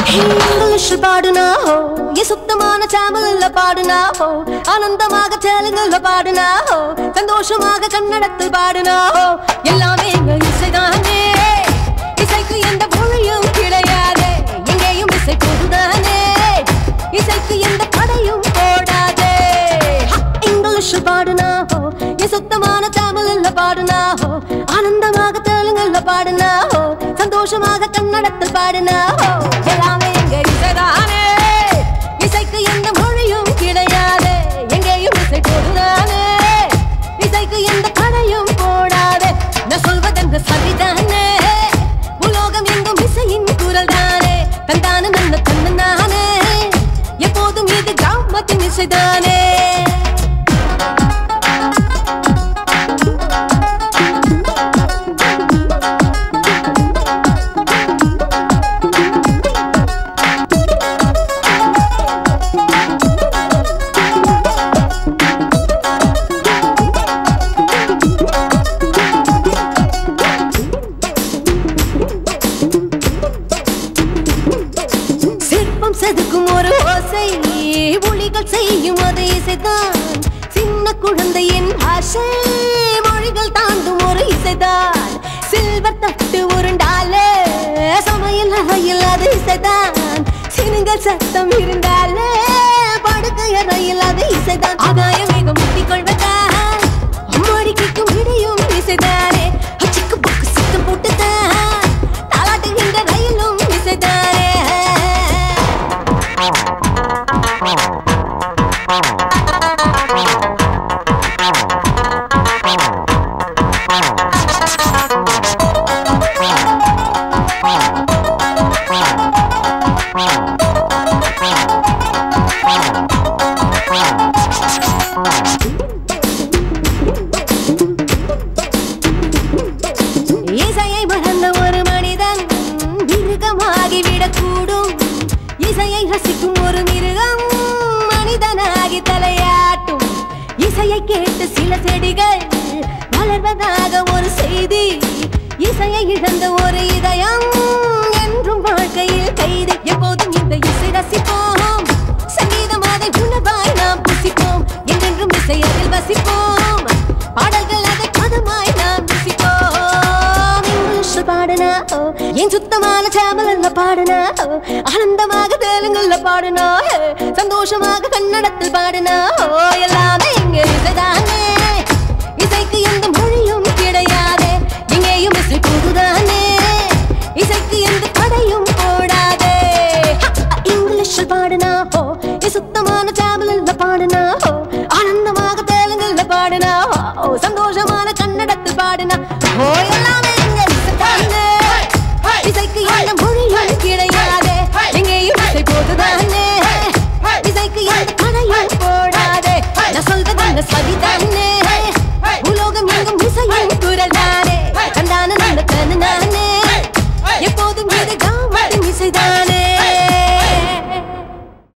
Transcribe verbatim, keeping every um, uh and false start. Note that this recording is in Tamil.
Englishil Paadinaa ho, ye சுத்தமான தமிழ்ல பாடுனா ho, ஆனந்தமாக தெலுங்குல பாடுனா ho, சந்தோஷமாக கன்னடத்தில் பாடுனா ho, எல்லாமே எங்க இசைதானே, இசைக்கு எந்த மொழியும் கிடையாதே, எங்கேயும் இசை போடுதானே, இசைக்கு எந்த தடையும் போடாதே. Englishil Paadinaa ho, ye சுத்தமான தமிழ்ல பாடுனா ho, ஆனந்தமாக தெலுங்குல பாடுனா ho, சந்தோஷமாக கன்னடத்தில் பாடுனா ho, எல்லாமே எங்க இசைதானே, இசைக்கு எந்த மொழியும் கிடையாதே, எங்கேயும் இசை போடுதானே, இசைக்கு எந்த தடையும் போடாதே. நான் சொல்வதென்று சரிதானே, உலோகம் எங்கும் இசையின் குரல் தானே, தந்தானு நன்ன தன்னானே, எப்போதும் இது கிராமத்தின் இசைதானே. செதுக்கும் ஒரு ஓசை, ஒளிகள் செய்யும் அது இசைதான், சின்ன குழந்தையின் ஆசை, மொழிகள் தாண்டும் ஒரு இசைதான், சில்வர் தட்டு உருண்டாலே சமையல் அறையில் அது இசைதான், சினுங்கள் சத்தம் இருந்தாலே படுக்கை அறையில் அது இசைதான், ஆகாய வேகம் முட்டிக் கொள்வதான் மொழிக்கும் இடையும் இசைதானே, அச்சிக்கு பக்கு சித்தம் போட்டுதான் தாளாட்டுகின்ற ரயிலும் இசைதானே. இசையை மறந்த ஒரு மனிதன் மிருகமாகி விடக்கூடும், இசையை ரசிக்கும் ஒரு மிருகம் மனிதனாகி தலையாட்டும், இசையை கேட்டு சில செடிகள் வளர்வதாக ஒரு செய்தி, இசையை இழந்த ஒரு இதயம் என்றும் வாழ்க்கையில் கைது, எப்போதும் இந்த இசை ரசிப்போம், சங்கீதம் அதை உணவாய் நாம் புசிப்போம், என்றென்றும் இசை அதில் வசிப்போம், பாடல்கள் அதை பதமாய் நாம் ருசிப்போம். Englishil Paadinaa ho, என் சுத்தமான தமிழ்ல பாடுனா ho, ஆனந்தமாக தெலுங்குல பாடுனா ho, சந்தோஷமாக கன்னடத்தில் பாடுனா ho, எல்லாமே எங்க இசைதானே, இசைக்கு எந்த மொழியும் கிடையாதே, எங்கேயும் இசை போடுதானே, இசைக்கு எந்த தடையும் போடாதே. Englishil Paadinaa ho, என் சுத்தமான தமிழ்ல பாடுனா ho, ஆனந்தமாக தெலுங்குல பாடுனா ho, சந்தோஷமான கன்னடத்தில் பாடுனா ho, எல்லாம்